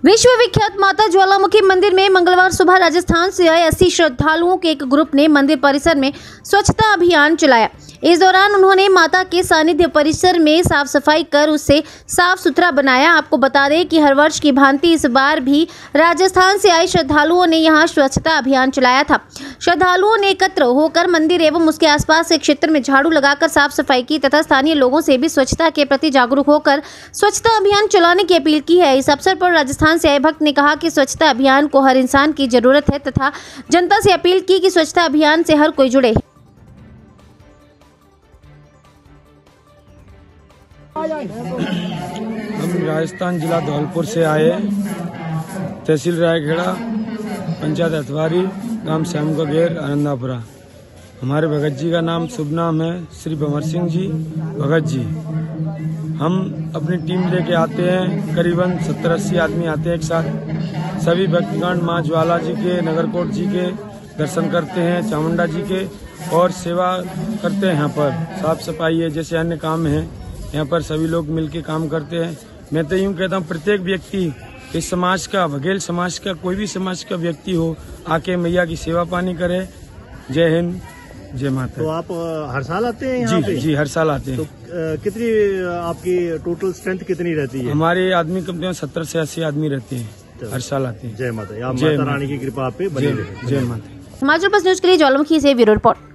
विश्व विख्यात माता ज्वालामुखी मंदिर में मंगलवार सुबह राजस्थान से आए 80 श्रद्धालुओं के एक ग्रुप ने मंदिर परिसर में स्वच्छता अभियान चलाया। इस दौरान उन्होंने माता के सानिध्य परिसर में साफ सफाई कर उसे साफ सुथरा बनाया। आपको बता दें कि हर वर्ष की भांति इस बार भी राजस्थान से आए श्रद्धालुओं ने यहां स्वच्छता अभियान चलाया था। श्रद्धालुओं ने एकत्र होकर मंदिर एवं उसके आसपास के क्षेत्र में झाड़ू लगाकर साफ सफाई की तथा स्थानीय लोगों से भी स्वच्छता के प्रति जागरूक होकर स्वच्छता अभियान चलाने की अपील की है। इस अवसर पर राजस्थान से आए भक्त ने कहा कि स्वच्छता अभियान को हर इंसान की जरूरत है तथा जनता से अपील की कि स्वच्छता अभियान से हर कोई जुड़े। हम राजस्थान जिला धौलपुर से आए, तहसील रायखेड़ा, पंचायत अथवारी, गांव श्याम का घेर, आनंदापुरा। हमारे भगत जी का नाम शुभ नाम है श्री भंवर सिंह जी भगत जी। हम अपनी टीम लेके आते हैं, करीबन 70-80 आदमी आते हैं एक साथ। सभी भक्तगण माँ ज्वाला जी के, नगरकोट जी के दर्शन करते हैं, चामुंडा जी के, और सेवा करते हैं। यहाँ पर साफ सफाई है, जैसे अन्य काम है, यहाँ पर सभी लोग मिलके काम करते हैं। मैं तो यूँ कहता हूँ प्रत्येक व्यक्ति इस समाज का, बघेल समाज का, कोई भी समाज का व्यक्ति हो, आके मैया की सेवा पानी करे। जय हिंद, जय माता। तो आप हर साल आते हैं यहाँ पे? जी, हर साल आते हैं। तो कितनी आपकी टोटल स्ट्रेंथ कितनी रहती है? हमारे आदमी कम से कम 70 से 80 आदमी रहते हैं, हर साल आते हैं। जय माता। आप माता रानी की कृपा आप पे बनी रहे। जय माता। हिमाचल पोस्ट न्यूज के लिए ज्वालामुखी से ब्यूरो रिपोर्ट।